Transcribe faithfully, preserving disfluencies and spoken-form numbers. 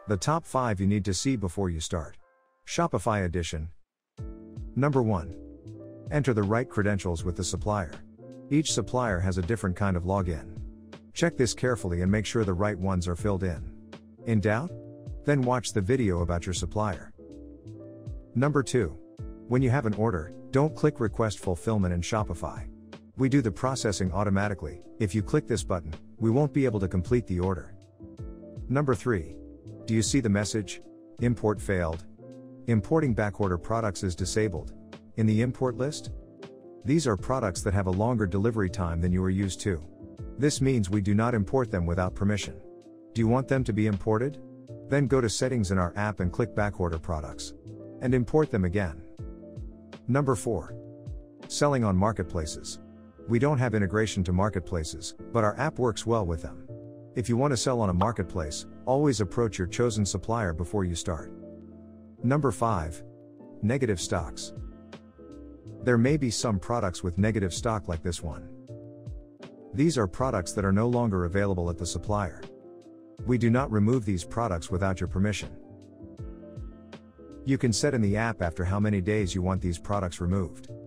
The top five you need to see before you start. Shopify Edition. Number one. Enter the right credentials with the supplier. Each supplier has a different kind of login. Check this carefully and make sure the right ones are filled in. In doubt? Then watch the video about your supplier. Number two. When you have an order, don't click Request Fulfillment in Shopify. We do the processing automatically. If you click this button, we won't be able to complete the order. Number three. Do you see the message? Import failed. Importing backorder products is disabled. In the import list? These are products that have a longer delivery time than you are used to. This means we do not import them without permission. Do you want them to be imported? Then go to Settings in our app and click Backorder Products. And import them again. Number four. Selling on marketplaces. We don't have integration to marketplaces, but our app works well with them. If you want to sell on a marketplace, always approach your chosen supplier before you start. Number five. Negative stocks. There may be some products with negative stock like this one. These are products that are no longer available at the supplier. We do not remove these products without your permission. You can set in the app after how many days you want these products removed.